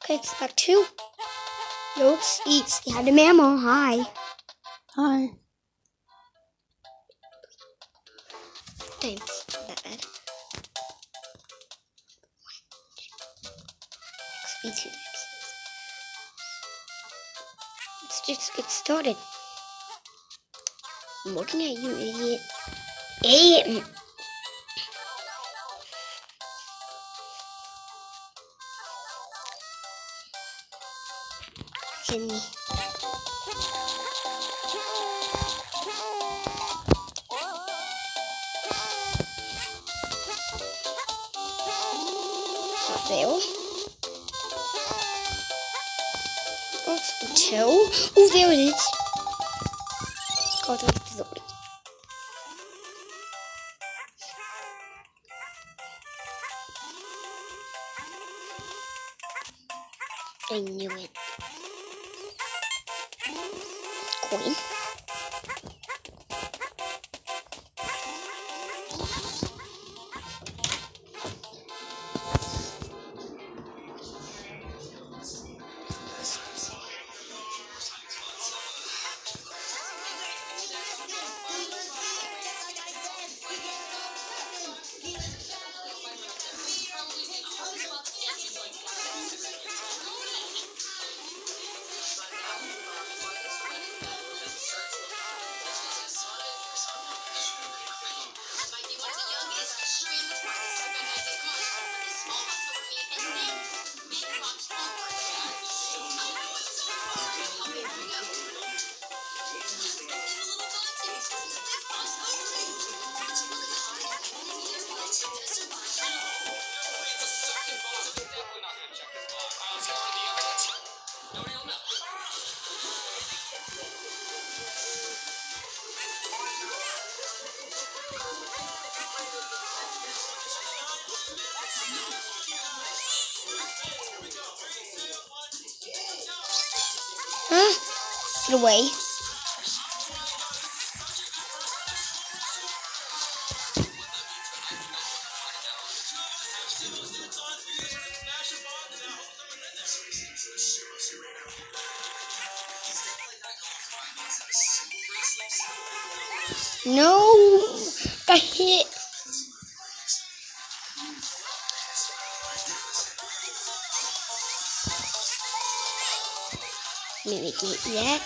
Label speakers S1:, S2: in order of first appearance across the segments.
S1: Okay, it's got 2. Yolks eats. Yeah, the mammal. Hi.
S2: Hi.
S1: Thanks. Bad. XP2. Let's just get started. I'm looking at you, idiot. Idiot. Kill me. Not there. Oh, 2. Oh, there it is. God, that's lovely. I knew it. Coin. Huh? Get away. No! Got hit! Maybe get that.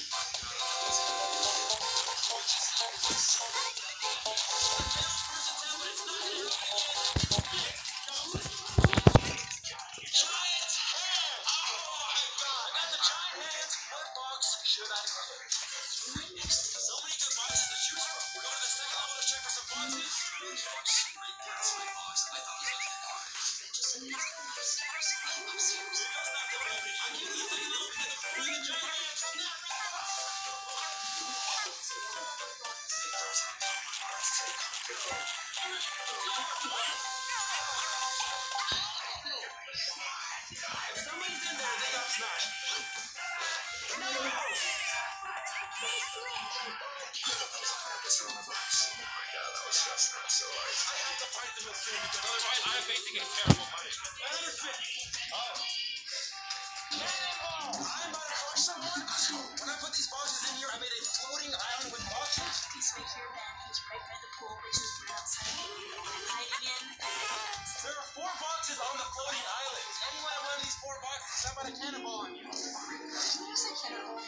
S3: When I put these boxes in here, I made a floating island with boxes. He's right here, Ben. He's right by the pool, which is right outside. I'm hiding in. There are 4 boxes on the floating island. Any one of these 4 boxes, how about a cannonball on you? There's a cannonball.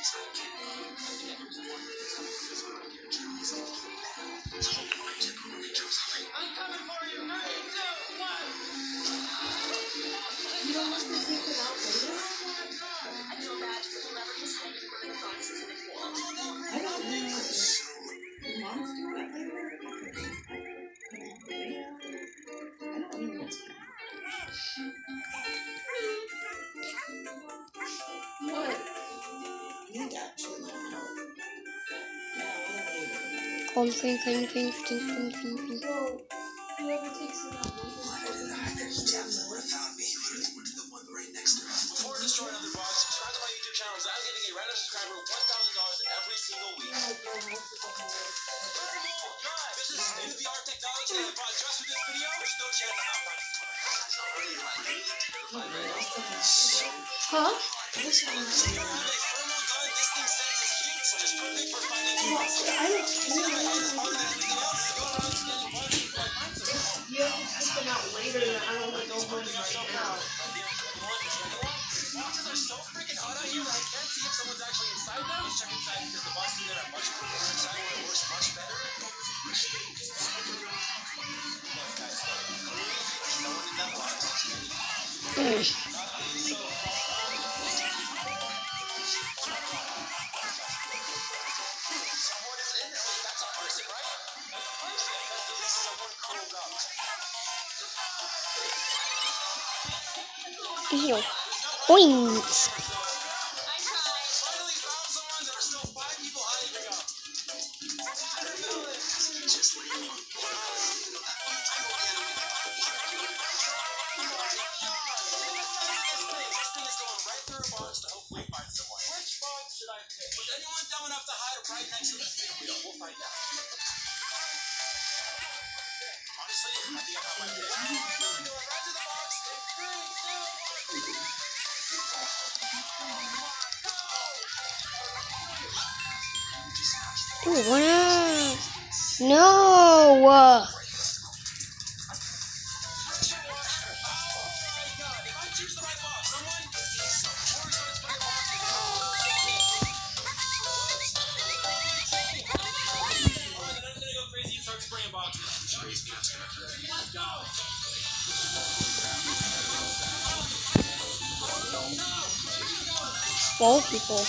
S3: I'm coming for you. 3, 2, 1. You don't want to take it out later? I feel bad for whoever was hiding one of the boxes in the pool. I don't know. Your mom's doing it later? I don't know what's going on. What? You actually don't know.
S1: Clean.
S3: Whoa. Whoever takes it out later. Definitely would have found me. He literally went to the one right next to us. Before destroying other box, subscribe to my YouTube channel because I'm giving a random subscriber $1,000 every single week. Furthermore, guys, this is state-of-the-art technology that I bought just for this video. There's no chance I'm not finding it.
S1: Huh?
S3: They have a thermal gun. This thing senses heat, just perfect for finding bugs.
S1: I don't
S3: It's got a head as hard as anything else. It's going around scanning bugs and like finds them.
S1: You have to take them out later. I don't want to go home right now.
S3: Boxes are so freaking hot out here that I can't see if someone's actually inside them. Let's check inside because the boxes there are much cooler inside. It works much better. Look, guys, no one in that box. Someone is in there. Wait, that's a person, right? That's a person. That's at least someone curled up.
S1: Ew. Points.
S3: Finally found someone. There are still 5 people hiding up. Watermelon. Just leave me. This thing is going right through a box to hopefully find someone. Which box should I pick? Was anyone dumb enough to hide right next to this thing wheel? We'll find out. Honestly, I think I found my pick. Watermelon going right to the box. In 3, 2, 1.
S1: Ooh, wow. No.
S3: Choose the right box. Someone. Spraying boxes. Let's go.
S1: Small people.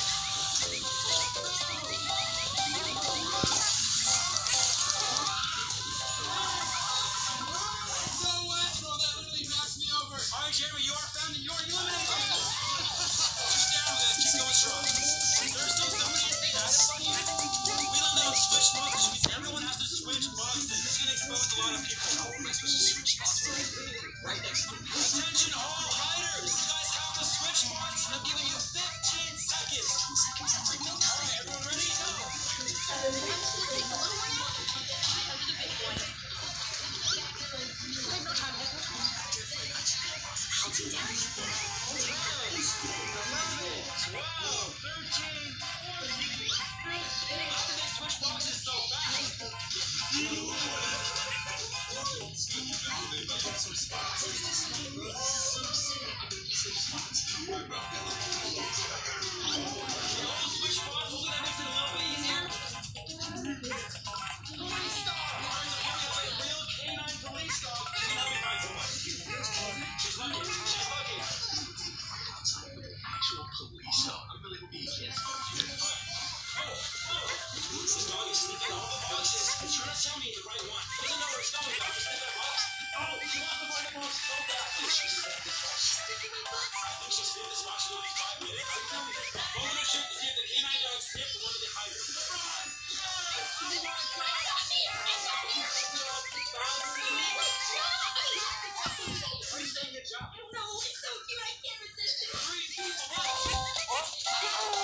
S3: Alright, Jeremy, you are found and you are eliminated. Keep down with it. Keep going strong. There are still so many status on you. We learned that on switch boxes, which means everyone has to switch boxes. This is going to expose a lot of people. How am I supposed to switch boxes? Right next to me. Attention all hiders. You guys have to switch boxes. I'm giving you 15 seconds. Alright, everyone ready? Go. Tell me the right one. Doesn't know where it's going, though. Just think that box. Oh, she wants to find the box so badly. She's in this box. I think she's in this box for only 5 minutes. Roll in her shit to see if the canine dog sniffed one of the hiders. Are you saying good job?
S2: No, it's so cute. I can't resist it.
S3: 3 people left.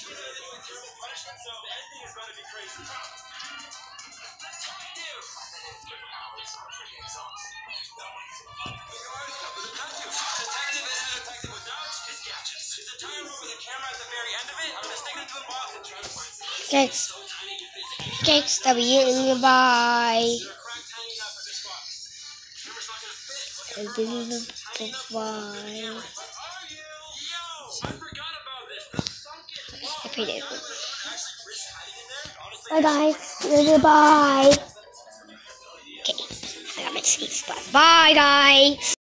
S3: Punishment, so the ending is going to be crazy. Detective! Detective is a detective without his gadgets. His entire room with a camera at the very end of it. I'm gonna stick it into a box and try to find it.
S1: Cakes. Cakes W. Bye.
S3: Is there a crack tiny enough for this box? Camera's not gonna fit. Look at her box. Tiny enough for the camera. What are you? Yo! I forgot about this. The sunken box.
S1: If he did.
S3: Actually risk hiding in there. Honestly,
S1: Bye guys. Goodbye. Okay. I got my skate spot. Bye guys.